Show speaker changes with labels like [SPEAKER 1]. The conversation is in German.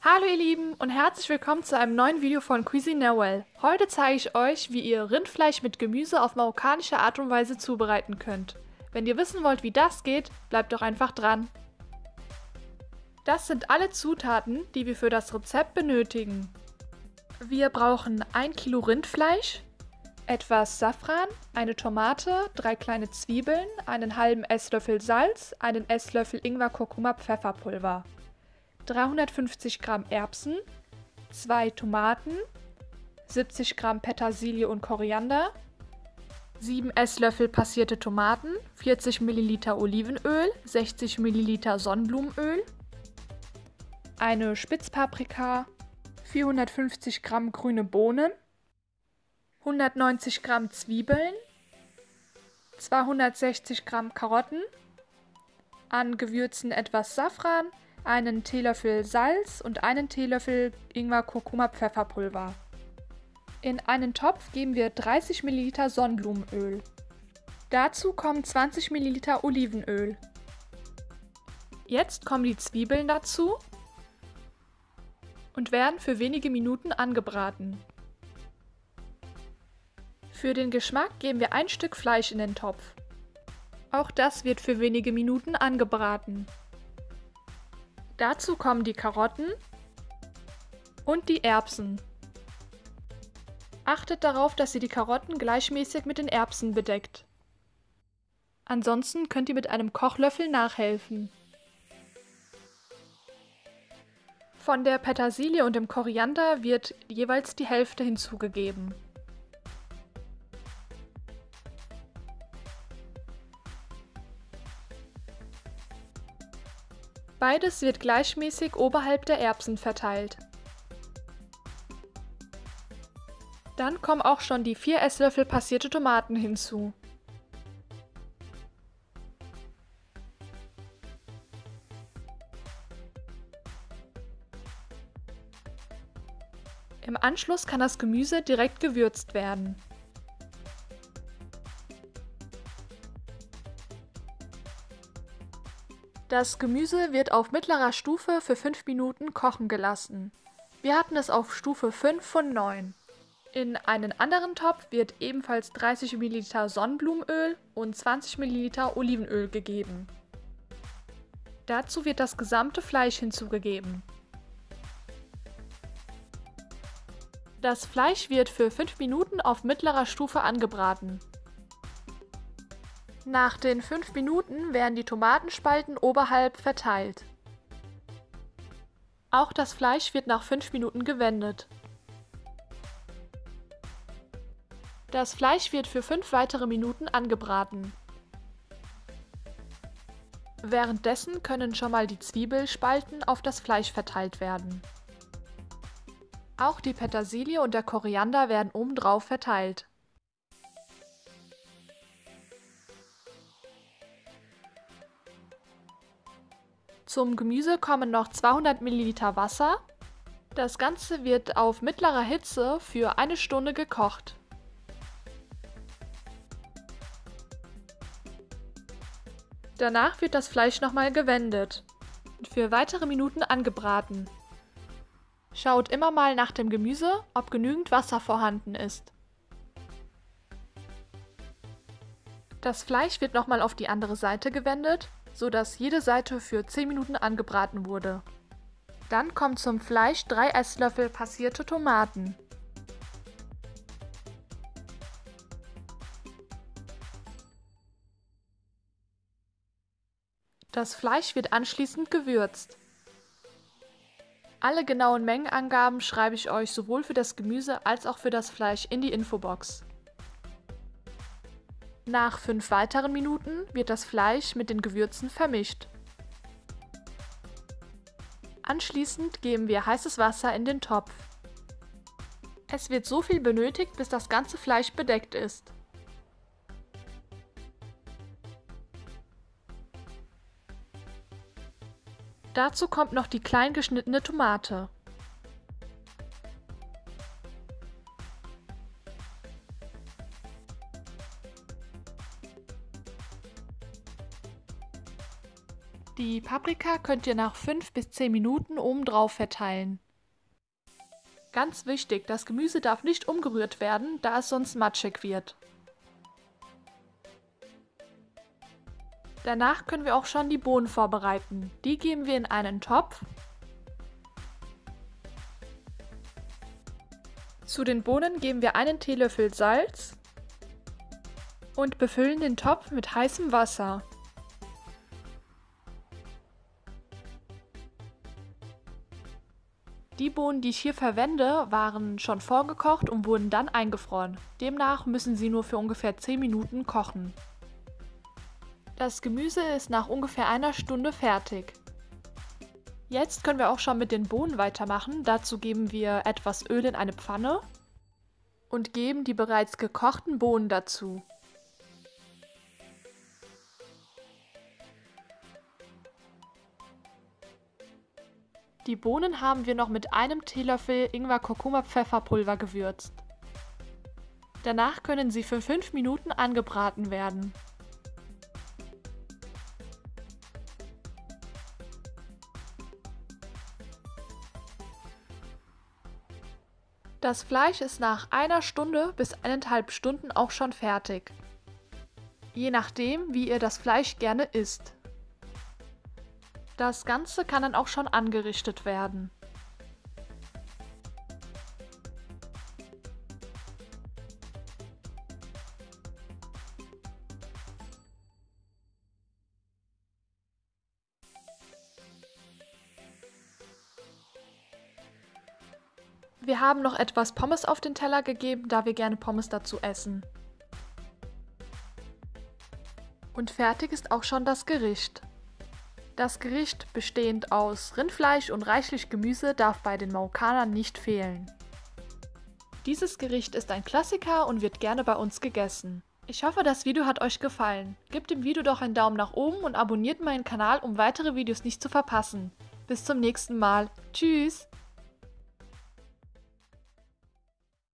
[SPEAKER 1] Hallo ihr Lieben und herzlich willkommen zu einem neuen Video von Cuisine Noel. Heute zeige ich euch, wie ihr Rindfleisch mit Gemüse auf marokkanische Art und Weise zubereiten könnt. Wenn ihr wissen wollt, wie das geht, bleibt doch einfach dran. Das sind alle Zutaten, die wir für das Rezept benötigen. Wir brauchen 1 Kilo Rindfleisch, etwas Safran, eine Tomate, 3 kleine Zwiebeln, einen halben Esslöffel Salz, einen Esslöffel Ingwer-Kurkuma-Pfefferpulver, 350 Gramm Erbsen, 2 Tomaten, 70 Gramm Petersilie und Koriander, 7 Esslöffel passierte Tomaten, 40 Milliliter Olivenöl, 60 Milliliter Sonnenblumenöl, eine Spitzpaprika, 450 Gramm grüne Bohnen, 190 Gramm Zwiebeln, 260 Gramm Karotten, an Gewürzen etwas Safran, einen Teelöffel Salz und einen Teelöffel Ingwer-Kurkuma-Pfefferpulver. In einen Topf geben wir 30 Milliliter Sonnenblumenöl. Dazu kommen 20 Milliliter Olivenöl. Jetzt kommen die Zwiebeln dazu und werden für wenige Minuten angebraten. Für den Geschmack geben wir ein Stück Fleisch in den Topf. Auch das wird für wenige Minuten angebraten. Dazu kommen die Karotten und die Erbsen. Achtet darauf, dass ihr die Karotten gleichmäßig mit den Erbsen bedeckt. Ansonsten könnt ihr mit einem Kochlöffel nachhelfen. Von der Petersilie und dem Koriander wird jeweils die Hälfte hinzugegeben. Beides wird gleichmäßig oberhalb der Erbsen verteilt. Dann kommen auch schon die 4 Esslöffel passierte Tomaten hinzu. Im Anschluss kann das Gemüse direkt gewürzt werden. Das Gemüse wird auf mittlerer Stufe für 5 Minuten kochen gelassen. Wir hatten es auf Stufe 5 von 9. In einen anderen Topf wird ebenfalls 30 Milliliter Sonnenblumenöl und 20 Milliliter Olivenöl gegeben. Dazu wird das gesamte Fleisch hinzugegeben. Das Fleisch wird für 5 Minuten auf mittlerer Stufe angebraten. Nach den 5 Minuten werden die Tomatenspalten oberhalb verteilt. Auch das Fleisch wird nach 5 Minuten gewendet. Das Fleisch wird für 5 weitere Minuten angebraten. Währenddessen können schon mal die Zwiebelspalten auf das Fleisch verteilt werden. Auch die Petersilie und der Koriander werden obendrauf verteilt. Zum Gemüse kommen noch 200 Milliliter Wasser. Das Ganze wird auf mittlerer Hitze für 1 Stunde gekocht. Danach wird das Fleisch nochmal gewendet und für weitere Minuten angebraten. Schaut immer mal nach dem Gemüse, ob genügend Wasser vorhanden ist. Das Fleisch wird nochmal auf die andere Seite gewendet, sodass jede Seite für 10 Minuten angebraten wurde. Dann kommen zum Fleisch 3 Esslöffel passierte Tomaten. Das Fleisch wird anschließend gewürzt. Alle genauen Mengenangaben schreibe ich euch sowohl für das Gemüse als auch für das Fleisch in die Infobox. Nach 5 weiteren Minuten wird das Fleisch mit den Gewürzen vermischt. Anschließend geben wir heißes Wasser in den Topf. Es wird so viel benötigt, bis das ganze Fleisch bedeckt ist. Dazu kommt noch die klein geschnittene Tomate. Die Paprika könnt ihr nach 5 bis 10 Minuten obendrauf verteilen. Ganz wichtig, das Gemüse darf nicht umgerührt werden, da es sonst matschig wird. Danach können wir auch schon die Bohnen vorbereiten. Die geben wir in einen Topf. Zu den Bohnen geben wir einen Teelöffel Salz und befüllen den Topf mit heißem Wasser. Die Bohnen, die ich hier verwende, waren schon vorgekocht und wurden dann eingefroren. Demnach müssen sie nur für ungefähr 10 Minuten kochen. Das Gemüse ist nach ungefähr einer Stunde fertig. Jetzt können wir auch schon mit den Bohnen weitermachen. Dazu geben wir etwas Öl in eine Pfanne und geben die bereits gekochten Bohnen dazu. Die Bohnen haben wir noch mit einem Teelöffel Ingwer-Kurkuma-Pfefferpulver gewürzt. Danach können sie für 5 Minuten angebraten werden. Das Fleisch ist nach einer Stunde bis 1,5 Stunden auch schon fertig. Je nachdem, wie ihr das Fleisch gerne isst. Das Ganze kann dann auch schon angerichtet werden. Wir haben noch etwas Pommes auf den Teller gegeben, da wir gerne Pommes dazu essen. Und fertig ist auch schon das Gericht. Das Gericht, bestehend aus Rindfleisch und reichlich Gemüse, darf bei den Marokkanern nicht fehlen. Dieses Gericht ist ein Klassiker und wird gerne bei uns gegessen. Ich hoffe, das Video hat euch gefallen. Gebt dem Video doch einen Daumen nach oben und abonniert meinen Kanal, um weitere Videos nicht zu verpassen. Bis zum nächsten Mal. Tschüss!